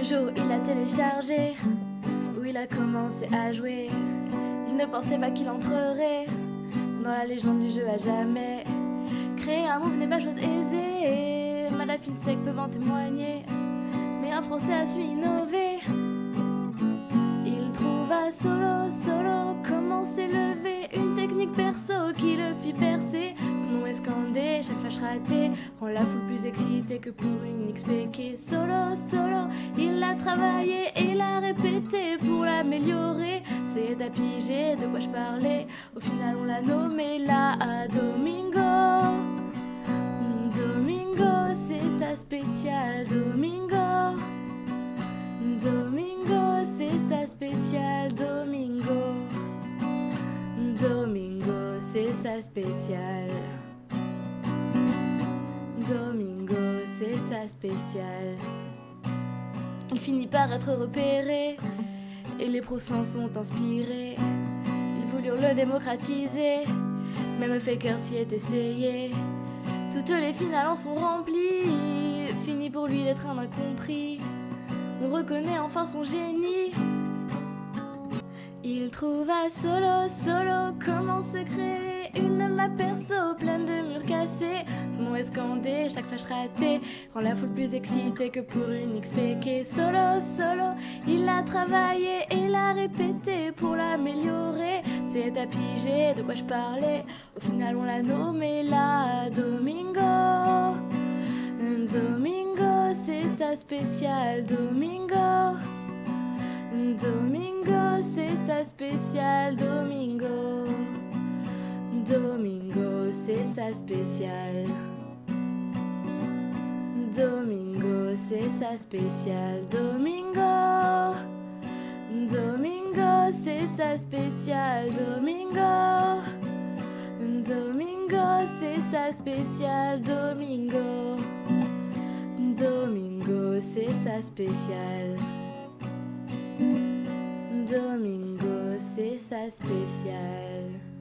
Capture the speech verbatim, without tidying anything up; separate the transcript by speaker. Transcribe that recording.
Speaker 1: jour il a téléchargé, où il a commencé à jouer. Il ne pensait pas qu'il entrerait dans la légende du jeu à jamais. Créer un move n'est pas chose aisée, Madame Finsec peut en témoigner. Mais un Français a su innover. Il trouva solo, solo comment s'élever, une technique perso qui le fit percer. Son nom est scandé, chaque flash raté rend la foule plus excitée que pour une X P K. Solo, solo, il l'a travaillé et l'a répété pour l'améliorer. C'est à piger de quoi je parlais, au final on l'a nommé là à Domingo. Domingo, c'est sa spéciale, Domingo. Domingo, c'est sa spéciale, Domingo. Domingo, c'est sa spéciale. Domingo, c'est sa spéciale. Il finit par être repéré et les pros s'en sont inspirés. Ils voulurent le démocratiser, même le faker s'y est essayé. Toutes les finales en sont remplies, fini pour lui d'être un incompris. On reconnaît enfin son génie. Il trouva solo, solo comment se créer une map perso pleine de murs cassés. Son nom est scandé, chaque flash raté rend la foule plus excitée que pour une X P K. Solo, solo, il l'a travaillé et l'a répété pour l'améliorer. C'est à piger de quoi je parlais, au final on l'a nommé là Domingo. Domingo, c'est sa spéciale, Domingo. Domingo, c'est sa spéciale, Domingo. Domingo, c'est sa spéciale. Domingo, c'est sa spéciale, Domingo. Domingo, c'est sa spéciale, Domingo. Domingo, c'est sa spéciale, Domingo. Domingo, c'est sa spéciale. Domingo, c'est sa spéciale.